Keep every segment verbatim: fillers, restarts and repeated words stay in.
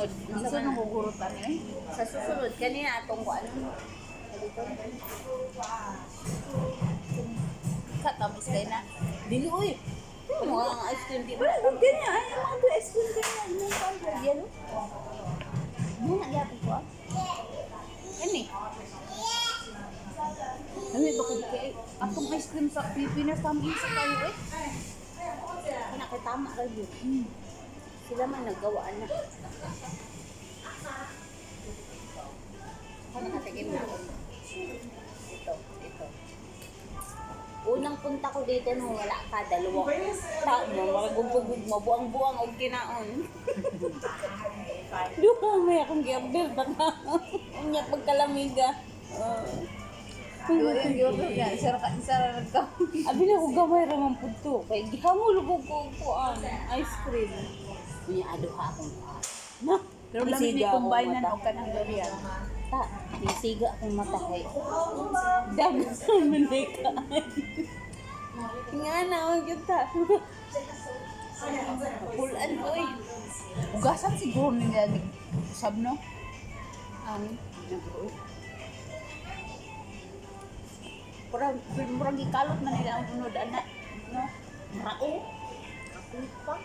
susunod. Ang sunod gugurutan eh. Sa susunod, kanina atong ko ano. Dito. Katamis kayo na. Dili, uy. Ano ang ice cream, di ba? Huwag ganyan. Ay, ang mga ice cream ganyan. Ano yung pang yellow? Ano na gyapon ko? Ano eh? Ano eh, baka di kayo. Atong ice cream sa Pilipinas, tamis sa kayo eh. Nakitama ka yun. Hmm. Sila man naggawaan na. Ano natigim na ako? Ito, ito. Unang punta ko dito nung wala ka, dalawang ta mo, magugugug mo, buang-buang og kinaon. Duha may akong gerber ba na? Unya pagkalamiga. Yung yung yan, isa ra isa ra nagka. Abi na ko gamay ra man pud to. Kay gihamol ug ko kuan ice cream. Unya aduha akong na. Pero lami ni combine na og kanang durian. Ta, isiga akong mata kay. Dagas man ni ka. Nga na ang kita. Pulan oy. Ugasan siguro nila ni sab no. Ang Pura murag gikalot na nila ang unod ana. No. Rao. Apa?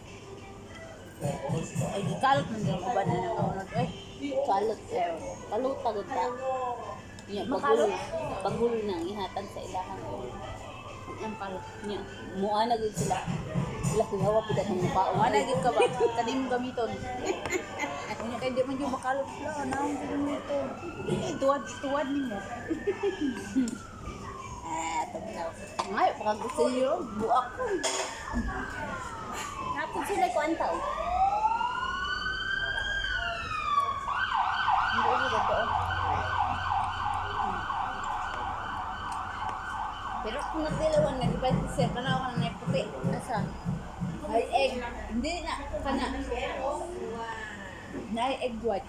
Ay gikalot man nila uban na nakaunod eh. kalot eh. Kalot tagod ta. Nya pagul pagul nang ihatag sa ilahan. Ang kalot niya. Muana gid sila. Sila kuhawa pud ang mukha. Ana gid ka ba? Kaning gamiton. Unya kay di man jud makalot la naon jud nito. Tuwad tuwad nimo. Ah, tabnaw. Ngay baka gusto niyo buak ko. Napod sila ko antaw. Hindi ko totoo. Pero kung nagdilawan na, di ba sir, kana ako na puti. Asa? Ay egg. Hindi na, kana. Na egg white.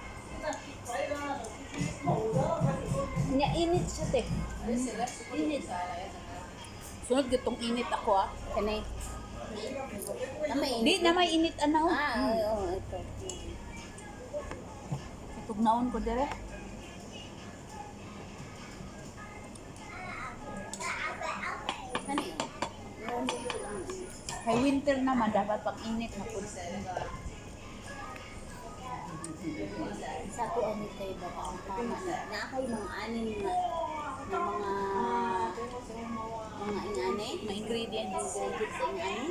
Nya init siya te. Init. Sunod gitong init ako ah. Kanay. Namay. Hindi na may init ano. Ah, oo, ito. Tugnaon ko dire. Ano yun? Kay winter naman dapat pag init na po. Sa ko ano kayo ba ang tama na nakay mga anin na na mga mga ingane, Mga ingredients. ingredients sa ingane.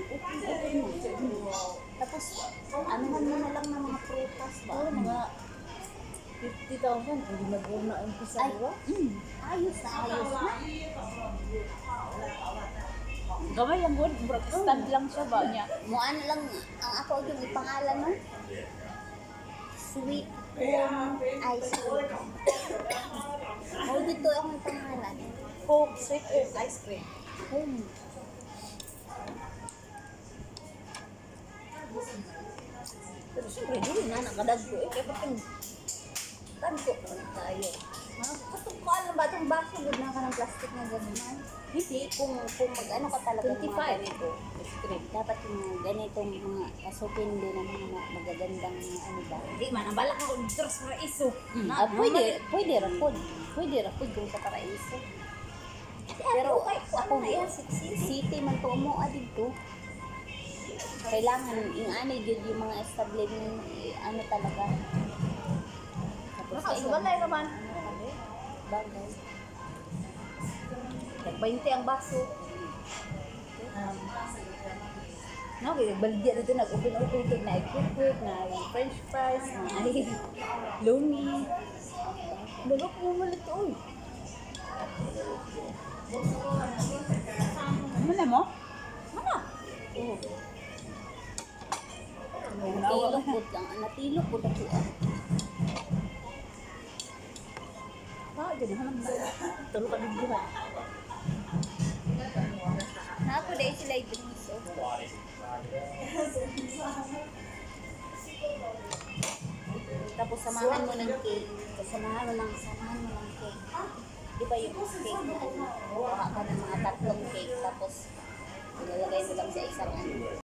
Tapos, ano man mo na lang ng mga prutas ba? Oh, mga fifty thousand. Hindi nag-una ang pisa, Ay, di ba? mm, ayos na, ayos na. Gamay lang good. Stand lang siya ba niya? Muan lang, ang ako yung ipangalan no? Sweet corn ice cream. O dito akong pangalan. Coke, sweet Coke ice cream. Hmm. Pero siyempre, hindi na nakadag ko eh. Kaya patang tanto ko tayo. Katukmaan lang ba itong baso? Good na ka ng plastic na gano'n. Hindi, kung, kung mag-ano ka talaga ng mga twenty-five. ganito, script, dapat yung ganitong mga kasukin din ng mga magagandang ano ba. Hindi man, ang balak ako dito sa paraiso. Mm. Ah, pwede, pwede rapod. Pwede rapod kung sa paraiso. Pero ako na city man to mo dito. Kailangan yung ano yun yung mga establishment eh, ano talaga. Tapos Baka, sabagay naman. bagay. twenty ang baso. No, kaya baligya dito nag-open-open ito na equipment, na french fries, na lomi. Daga po mo malito, uy. Ano na mo? Ano? Oo. Natilok po lang. Natilok po na po. Ah, ganun lang. Tulog ka din buhay. Naako dahil sila ito. Tapos samahan mo ng cake. Samahan mo ng samahan mo ng cake. Di ba yung cake na ano? Kuha ka ng mga tatlong cake. Tapos ilalagay mo lang sa isang ano.